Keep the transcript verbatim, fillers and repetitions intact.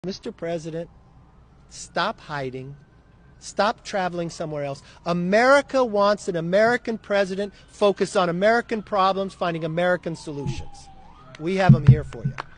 Mister President, stop hiding. Stop traveling somewhere else. America wants an American president focused on American problems, finding American solutions. We have them here for you.